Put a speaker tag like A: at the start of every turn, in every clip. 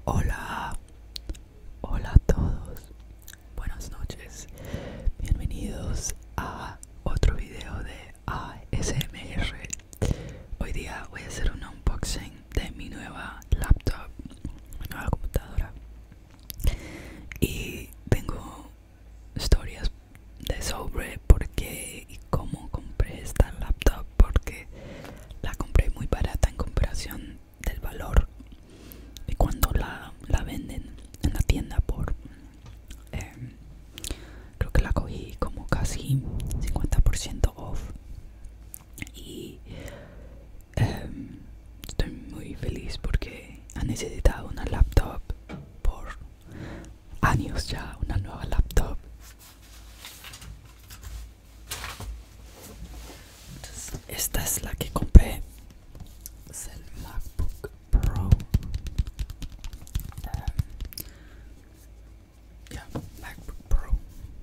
A: Hola, hola a todos, buenas noches, bienvenidos a otro video de ASMR. Hoy día voy a hacer un unboxing de mi nueva laptop, mi nueva computadora, y tengo historias de sobre por qué y cómo compré esta laptop, porque la compré muy barata en comparación del valor y cuando la venden en la tienda por creo que la cogí como casi 50% off y estoy muy feliz porque ha necesitado una laptop por años ya, una nueva laptop. Entonces, esta es la que compré, es el MacBook Pro. MacBook Pro.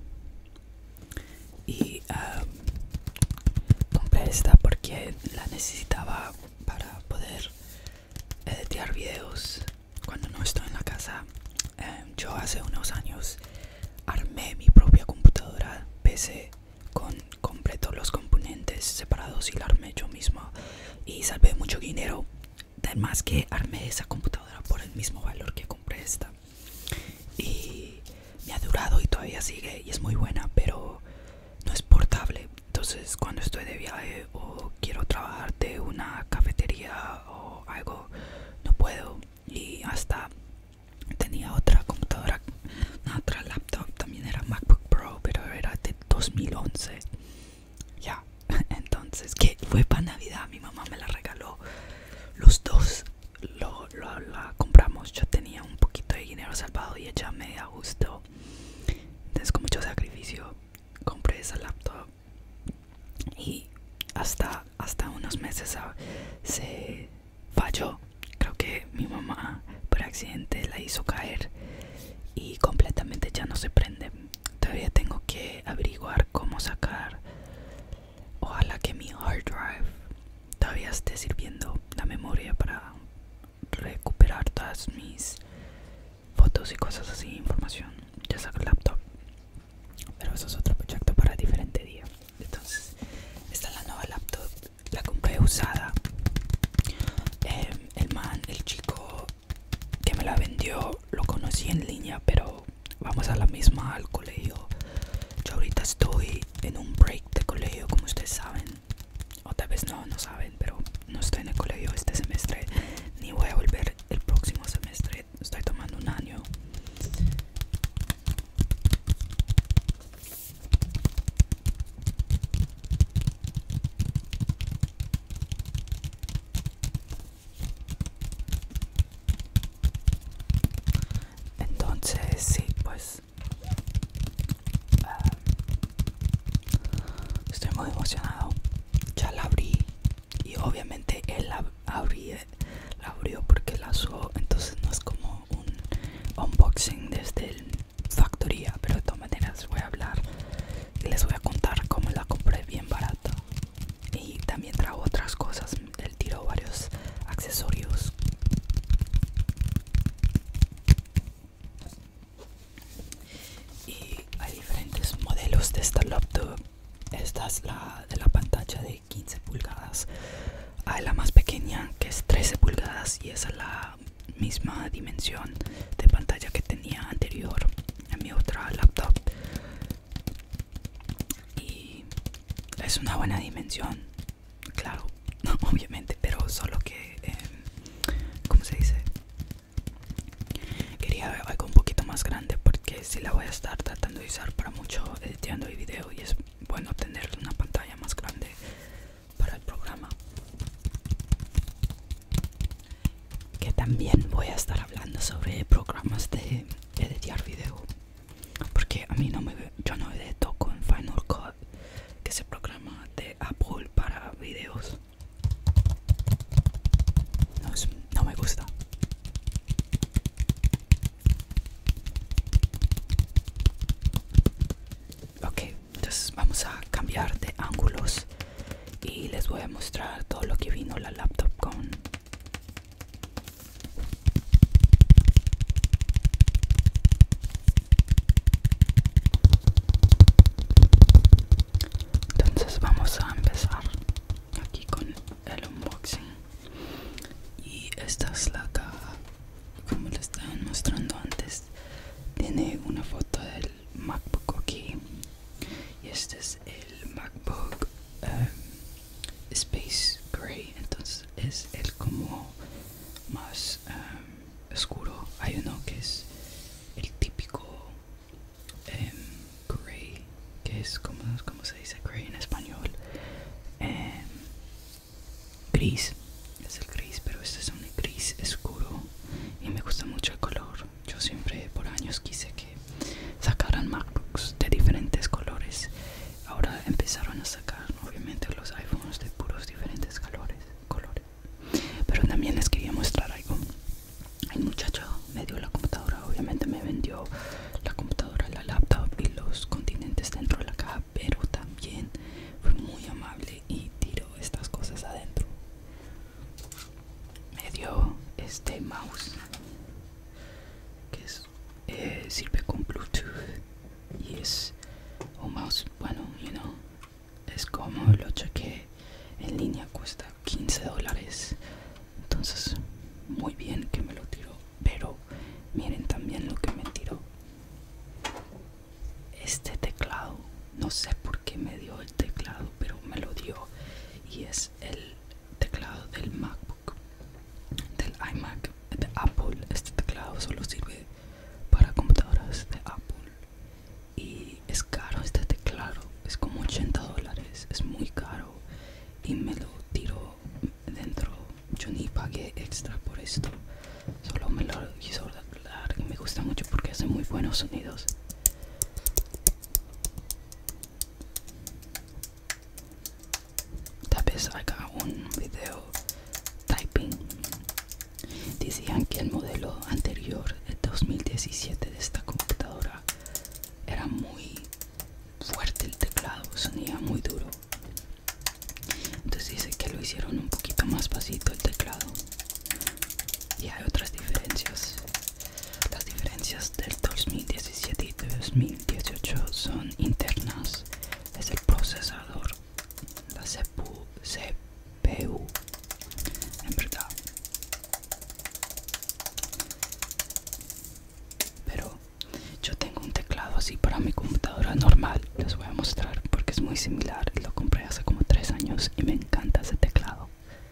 A: Y compré esta porque la necesitaba para poder editar videos cuando no estoy en la casa. Yo hace unos años armé mi propia computadora PC compré todos los componentes separados y la armé yo mismo y salvé mucho dinero. Además que armé esa computadora por el mismo valor que compré esta y me ha durado y todavía sigue y es muy buena, pero no es portable. Entonces cuando estoy de viaje o quiero trabajar de una cafetería o algo, no puedo. Y hasta tenía otra computadora, una otra laptop, también era MacBook Pro, pero era de 2011 ya. Entonces que fue para Navidad, mi mamá me la regaló, los dos la compramos. Yo tenía un poquito de dinero salvado y ella me ajustó. Entonces con mucho sacrificio compré esa laptop y hasta unos meses se falló. Creo que mi mamá por accidente la hizo caer y completamente ya no se prende. Todavía tengo que averiguar cómo sacar. Ojalá que mi hard drive todavía esté sirviendo la memoria para recuperar todas mis fotos y cosas así, información de esa laptop. Pero eso es otro proyecto para diferente día. Entonces, esta es la nueva laptop. La compré usada. El chico que me la vendió lo conocí en línea, pero vamos a la misma al colegio. Yo ahorita estoy en un break de colegio, como ustedes saben, o tal vez no saben, pero no estoy en el colegio este semestre, ni voy a volver el próximo semestre. Estoy tomando un año. Entonces sí, pues estoy muy emocionado. Ya la abrí y obviamente él la abrió porque la usó. Entonces no es como un unboxing desde el factoría, pero de todas maneras voy a hablar y les voy a contar cómo la compré bien barata. Y también trajo otras cosas. Él tiró varios accesorios. Y hay diferentes modelos de esta laptop. Esta es la de la pantalla de 15 pulgadas. Hay la más pequeña que es 13 pulgadas y esa es la misma dimensión de pantalla que tenía anterior en mi otra laptop. Y es una buena dimensión, claro, obviamente, pero solo que, ¿cómo se dice? Quería algo un poquito más grande porque si la voy a estar tratando de usar para mucho editando el video y es bueno tener una pantalla más grande para el programa. Que también voy a estar hablando sobre programas de editar video, porque a mí yo no edito con Final Cut, que es el programa de Apple para videos. No me gusta. Ok, entonces vamos a cambiar de ángulos y les voy a mostrar todo lo que vino la laptop con. oscuro. Hay uno que es el típico gray, que es como se dice gray en español. Em, Gris, es el gris, pero este es un gris oscuro y me gusta mucho el color. Yo siempre por años quise que sacaran MacBooks de diferentes colores. Ahora empezaron a sacar obviamente los iPhones de puros diferentes colores. Pero también les quería mostrar algo. El muchacho me dio la computadora, obviamente me vendió la computadora, la laptop y los continentes dentro de la caja, pero también fue muy amable y tiró estas cosas adentro. Me dio este mouse que es, sirve con Bluetooth y es un mouse, bueno, es como lo chequé en línea, cuesta $15. Entonces muy bien que me lo tiró, pero miren también lo que me tiró. Este teclado, no sé por qué me dio el teclado, pero me lo dio, y es el teclado del MacBook, del iMac de Apple. Este teclado solo sirve para computadoras de Apple y es caro. Este teclado es como $80, es muy caro y me lo tiró dentro. Yo ni pagué extra por esto, solo me lo quiso dar y me gusta mucho porque hace muy buenos sonidos. Tal vez haga un video typing. Decían que el modelo anterior, el 2017 de esta computadora, era muy fuerte el teclado, sonía muy duro. Entonces dice que lo hicieron un poquito más pasito el teclado. Y hay otras diferencias. Las diferencias del 2017 y 2018 son internas. Es el procesador, la CPU, en verdad. Pero yo tengo un teclado así para mi computadora normal. Les voy a mostrar porque es muy similar. Lo compré hace como 3 años y me encanta ese teclado.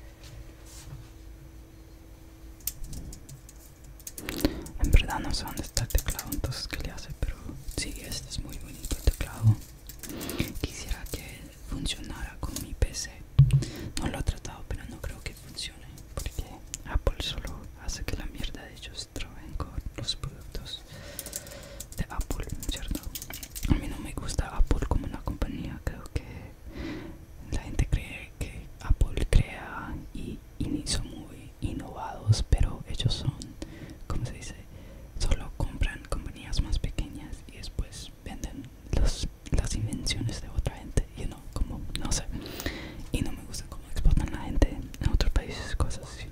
A: En verdad no sé dónde está el teclado, entonces qué le hace, pero sí, este es muy bonito el teclado. Quisiera que funcionara con mi PC. No lo he tratado, pero no creo que funcione porque Apple solo hace que la mierda de ellos trabajen con los productos de Apple, ¿cierto? A mí no me gusta Apple como una compañía. Creo que la gente cree que Apple crea y son muy innovados, pero ellos son, ¿cómo se dice? Solo compran compañías más pequeñas y después venden las invenciones de otra gente, como, no sé. Y no me gusta cómo explotan la gente en otros países, cosas así.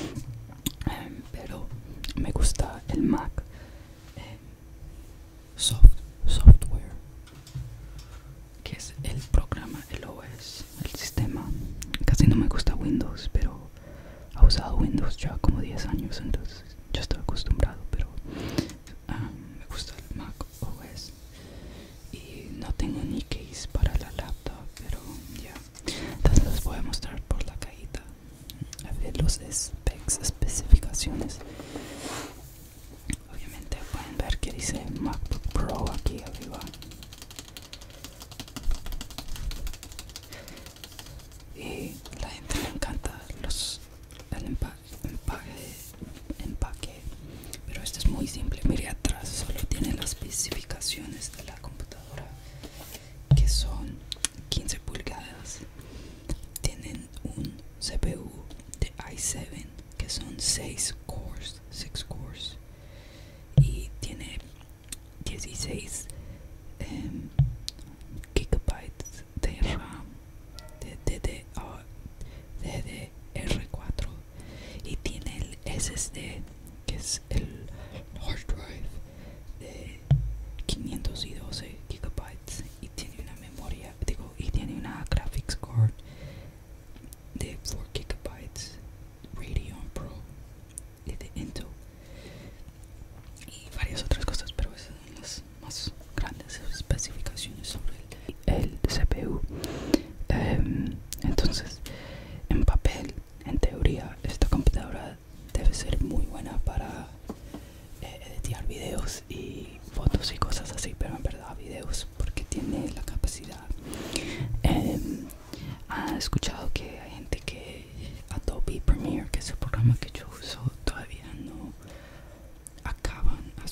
A: Pero me gusta el Mac. Software, que es el programa, el OS, el sistema. Casi no me gusta Windows, pero he usado Windows ya como 10 años, entonces ya estoy acostumbrado. Pero me gusta el Mac OS y no tengo ni case para la laptop, pero ya. Entonces les voy a mostrar por la cajita a ver los especificaciones. Ok,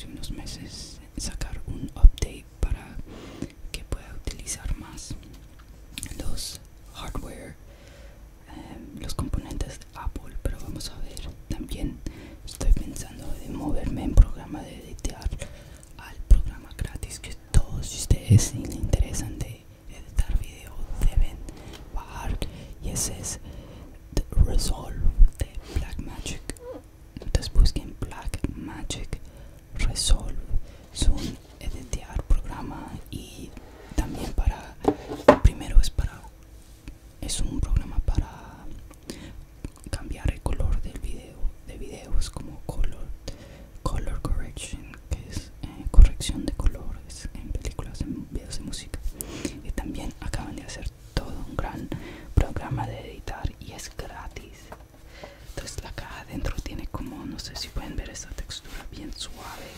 A: unos meses sacar un update para que pueda utilizar más los hardware, los componentes de Apple. Pero vamos a ver, también estoy pensando en moverme en programa de editar al programa gratis que todos ustedes, si les interesan de editar video, deben bajar, y ese es The Resolve de Blackmagic. Entonces busquen Blackmagic Resolve, es un editar programa. Y también para, primero es un programa para cambiar el color del video, de videos, como color correction, que es corrección de colores en películas, en videos de música. Y también acaban de hacer todo un gran programa de editar y es gratis. Entonces la caja adentro tiene como, no sé si pueden ver esta textura bien suave.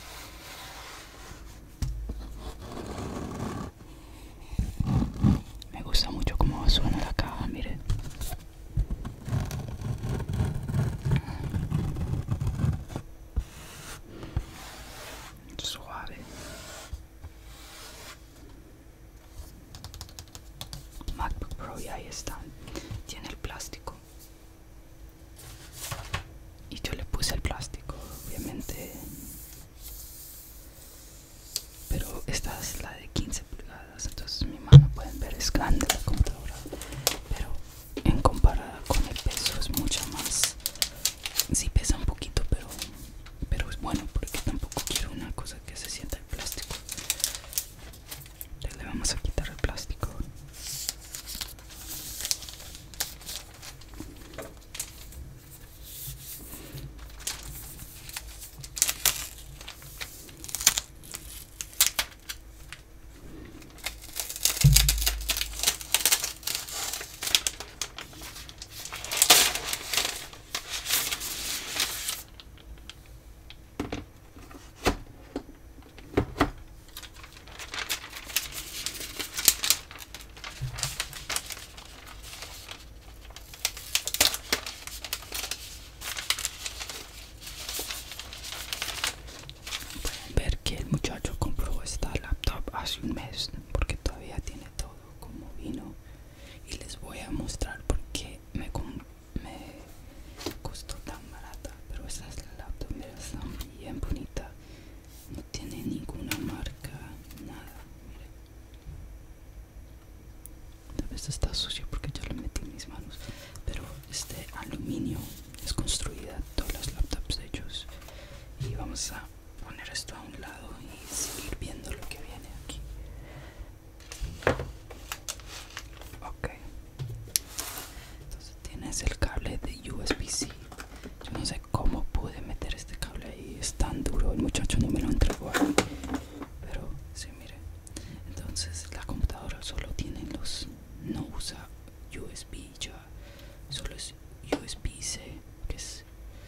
A: Me gusta mucho cómo suena la caja, miren. Suave. MacBook Pro, y ahí está. Tiene el plástico. Y yo le puse el plástico, obviamente. Pero esta es la de 15 pulgadas, entonces mi mano, pueden ver, es grande la computadora. Pero en comparada con el peso es mucho más. Sí pesa un poquito, pero es bueno, porque tampoco quiero una cosa que se sienta el plástico. Le vamos a quitar el plástico. Ver que el muchacho compró esta laptop hace un mes, porque todavía tiene todo como vino. Y les voy a mostrar por qué me costó tan barata. Pero esta es la laptop, mira, está bien bonita, no tiene ninguna marca, nada. Miren, tal vez está sucio porque ya lo metí en mis manos, pero este aluminio es construida todas las laptops de ellos. Y vamos a poner esto a un lado y seguir viendo lo que viene aquí. Ok, entonces tienes el cable de USB-C. Yo no sé cómo pude meter este cable ahí, es tan duro, el muchacho ni me lo entregó ahí. Pero sí, mire, entonces la computadora solo tiene los, no usa USB ya, solo es USB-C, que es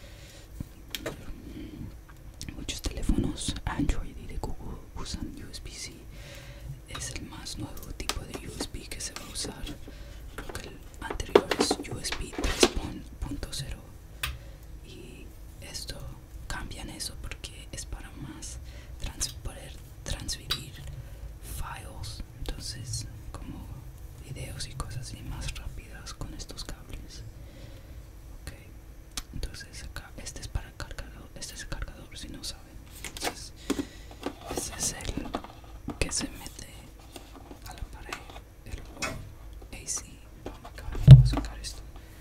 A: muchos teléfonos Android y de Google usan USB-C. Es el más nuevo tipo de USB que se va a usar. Creo que el anterior es USB 3.0. Y esto cambian eso porque es para más poder transferir files, entonces como videos y cosas así más rápidas con estos cables. Ok, entonces acá este es para el cargador, este es el cargador si no saben. Entonces este es el que se mete a la pared, el AC. Acá voy a sacar esto.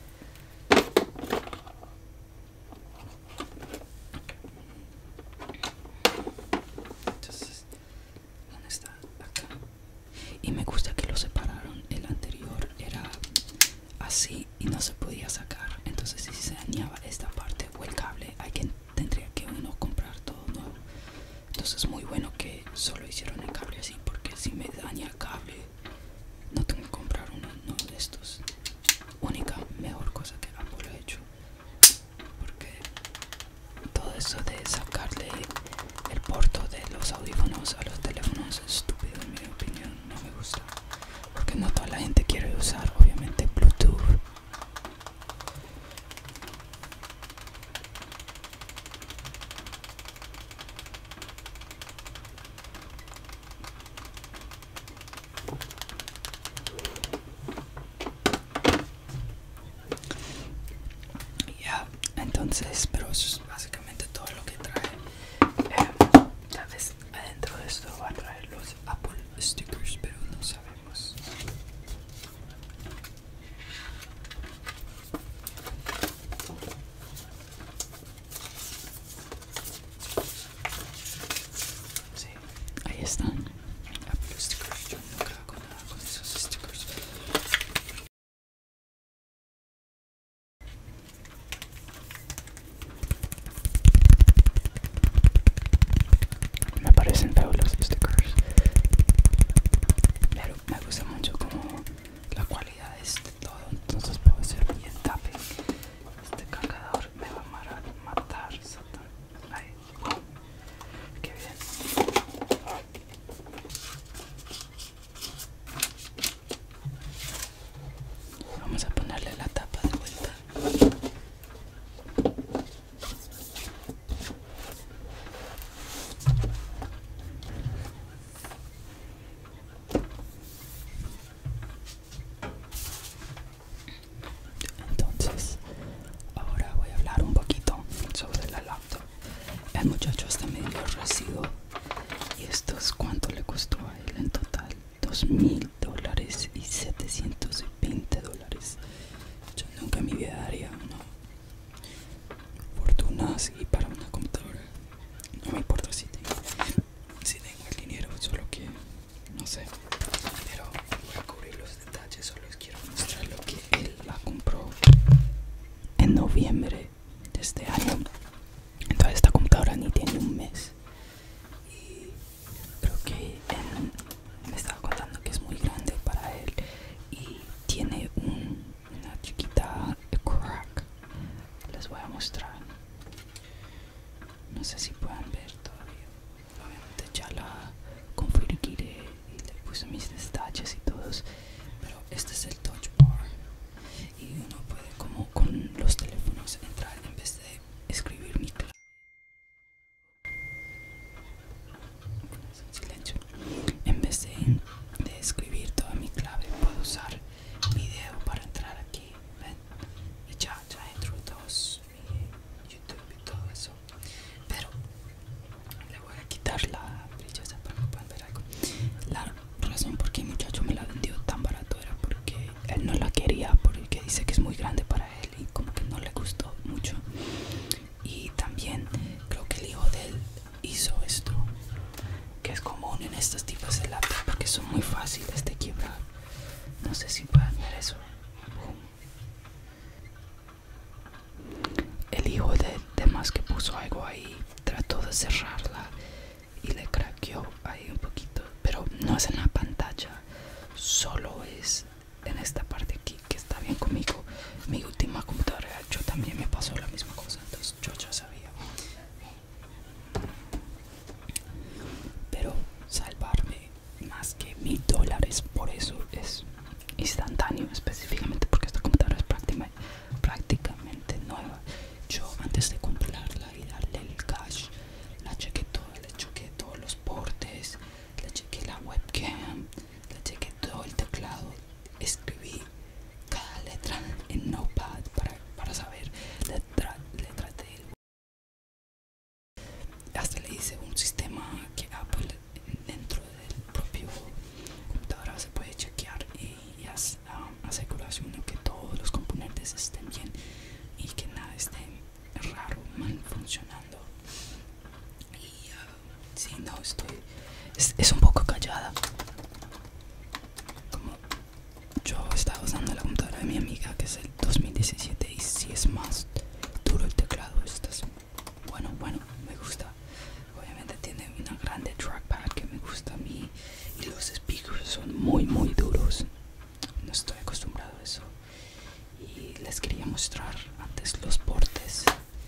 A: Entonces, ¿dónde está? Acá. Y me gusta que lo separaron. El anterior era así y no se podía sacar. Entonces si se dañaba esta parte o el cable, tendría que uno comprar todo nuevo. Entonces es muy bueno que solo hicieron el cable así, porque si me daña el cable no tengo que comprar uno de estos. Única mejor cosa que Apple ha hecho, porque todo eso de sacarle el puerto de los audífonos a los teléfonos es estúpido, en mi opinión. No me gusta, porque no toda la gente quiere usar obviamente Bluetooth. están. Apple stickers. Yo nunca hago nada con esos stickers. Me parecen feos los stickers, pero me gusta mucho como la cualidad es de todo, entonces puedo hacer bien tapping. Este cargador me va a matar, Satan. Ay, wow, qué bien. Vamos a ponerle la tapa de vuelta. Entonces, ahora voy a hablar un poquito sobre la laptop. El muchacho hasta me dio el recibo. ¿Y esto es cuánto le costó a él en total? $2,000 y $720. Yo nunca en mi vida daría una fortuna así para una computadora. No me importa si tengo el dinero, solo que no sé. Pero voy a cubrir los detalles, solo les quiero mostrar lo que él la compró en noviembre de este año. Entonces esta computadora ni tiene un mes. Y creo que él me estaba contando que es muy grande para él y tiene una chiquita crack. Les voy a mostrar. No sé si pueden ver todavía. Obviamente ya la configuré y le puse mis detalles y todos. Pero este es el touch bar. Y uno puede como con los teléfonos entrar en vez de escribir mi clave. Silencio. En vez de escribir toda mi clave, puedo usar video para entrar aquí. ¿Ven? Y ya entro todos mi YouTube y todo eso. Pero le voy a quitar la brilleza para que puedan ver algo. La razón por qué el muchacho me la vendió tan barato era porque él no la quería, porque dice que es muy grande para él y como que no le gustó mucho. Y también creo que el hijo de él hizo esto, que es común en estos tipos de laptop porque son muy fáciles de quiebrar. No sé si pueden ver eso. El hijo de más que puso algo ahí, trató de cerrarla y le craqueó ahí un poquito, pero no es en la pantalla, solo es en esta parte aquí, que está bien conmigo. Mi última computadora yo también me pasó la misma cosa, entonces yo ya sabía. Pero salvarme más que $1,000 por eso es instantáneo, específicamente porque esta computadora es prácticamente nueva. Yo antes de comprarla y darle el cash, la chequé toda, le chequé todos los portes, le chequé la webcam, le chequé todo el teclado, escribí cada letra en Notepad para saber letra del. Hasta le hice un sistema que Apple dentro del propio computadora se puede chequear y asegurarse uno que todos los componentes estén bien y que nada esté raro, mal funcionando. Y si no, es un poco callada. Como yo estaba usando la computadora de mi amiga, que es el 2017, y si es más duro el teclado. Este es bueno, me gusta. Obviamente tiene una grande trackpad que me gusta a mí y los speakers son muy duros. No estoy acostumbrado a eso. Y les quería mostrar antes los portes.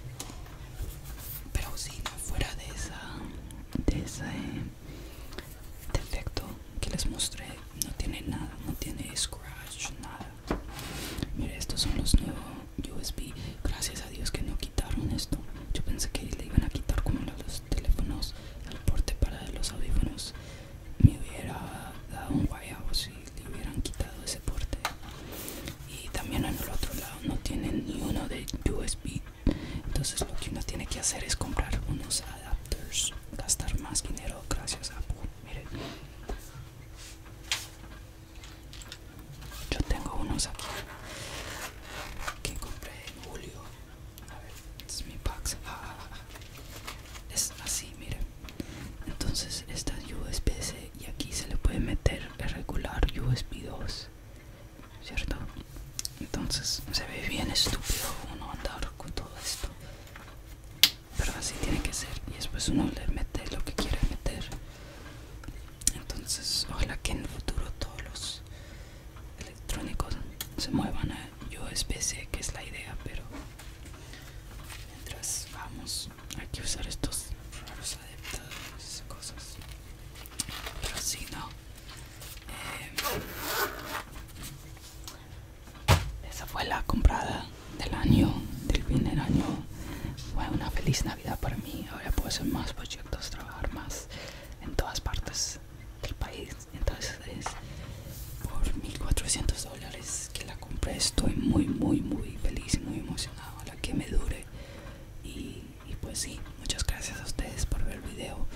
A: Pero si no fuera de ese defecto que les mostré, no tiene nada, no tiene scratch, nada. Mire, estos son los nuevos USB. Gracias pues uno le mete lo que quiere meter. Entonces ojalá que en el futuro todos los electrónicos se muevan a USB-C, que es la idea, pero mientras vamos hay que usar estos raros adaptadores, cosas. Pero si no, esa fue la comprada del año, del fin del año. Fue una feliz Navidad para mí. Ahora puedo hacer más proyectos, trabajar más en todas partes del país. Entonces por $1400 que la compré. Estoy muy feliz y muy emocionado. A la que me dure. Y pues sí, muchas gracias a ustedes por ver el video.